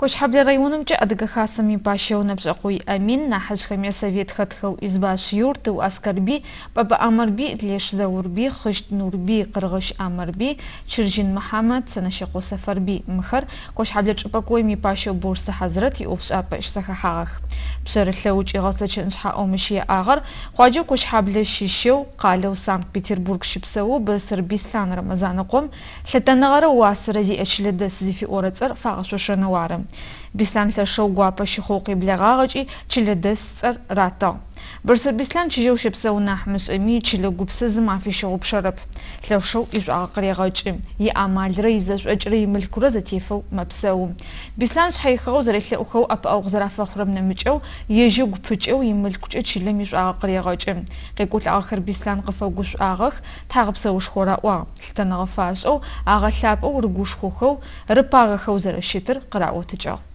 كوش حبل ريمونم جاء أدقى خاصمي باشيو نبزقوي أمين نحج خمية سوفيت خدخو إزباش يورت و أسكر بي بابا أمر بي ليش زور بي خشت نور بي قرغش أمر بي شرجين محمد سنشقو سفر بي مخر كوش حبل جبقوي مي باشيو بورس حزرت يوفش أبا إشتخا حاغخ بشر اللوج إغاثة شنشحا أو مشي آغر خواجو كوش حبل شيشيو قالو سانت بيتربورغ شبسو برسر بيسلان رمزان قوم حتى واسر زي أشلد سزيفي أورتر فاغش وشنوارم بيسلان لشو غوابا شخوقي بلغاغجي تشلدس راتا برسر بيسلان تشجو شبسو نحمس أمي تشلو قبسز ما في شو بشرب لو شو يبقى قريغاج يعمل ريزش أجري ملكو رزتيفو مبسو بيسلان شحي خوز ريحل أخو أب أو غزرافة خرب نمجو يجو قبجو يملكو تشلم يبقى قريغاج قيقول آخر بيسلان قفو قش آغخ تاغب سوش خورا وا لتنغفاش أو آغا ثاب أو رقوش خوخو رباغ خوزر الشتر قرأو تجاو